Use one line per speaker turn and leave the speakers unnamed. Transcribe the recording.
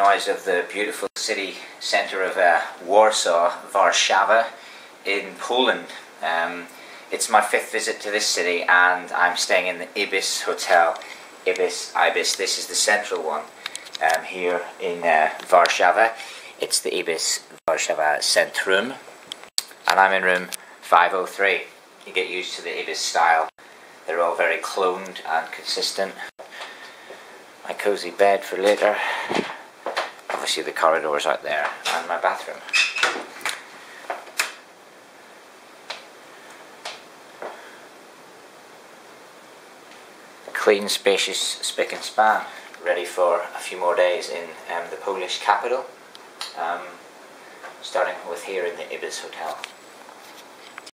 noise of the beautiful city centre of Warsaw, Warszawa, in Poland. It's my 5th visit to this city, and I'm staying in the Ibis hotel. Ibis, this is the central one here in Warszawa. It's the Ibis Warszawa Centrum, and I'm in room 503. You get used to the Ibis style. They're all very cloned and consistent. My cosy bed for later. Obviously the corridors out there, and my bathroom. Clean, spacious, spick and span. Ready for a few more days in the Polish capital. Starting with here in the Ibis hotel.